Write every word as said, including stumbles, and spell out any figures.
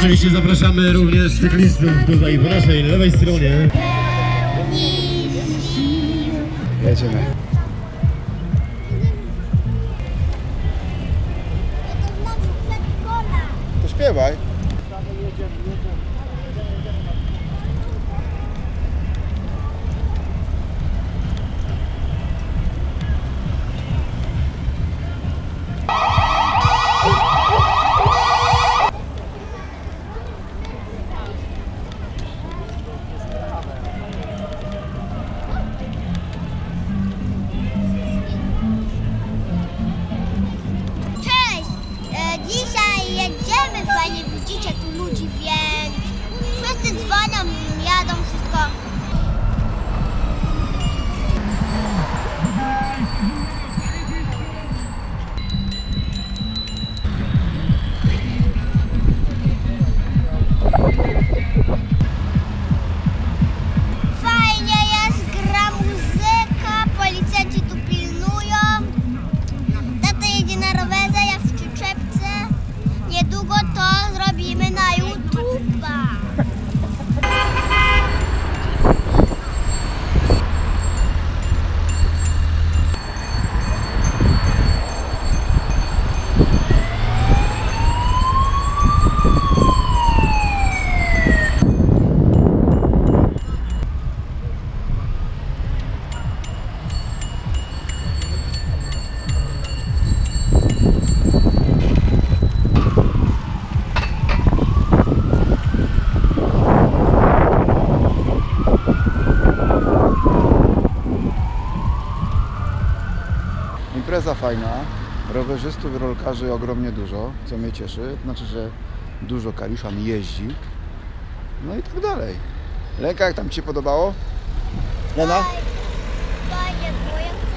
oczywiście zapraszamy również cyklistów tutaj po naszej lewej stronie. Jedziemy. To śpiewaj. Fajnie widzicie tu ludzi, więc wszyscy dzwonią, jadą, wszystko. Fajnie jest, gra muzyka, policjanci tu pilnują. Tata jedzie na rowerze, ja w przyczepce. Niedługo to zrobimy na YouTube'a. Impreza fajna, rowerzystów, rolkarzy ogromnie dużo, co mnie cieszy, znaczy, że dużo Kaliszan jeździ, no i tak dalej. Lenka, jak tam Ci się podobało? Lena? Fajnie, bo ja chcę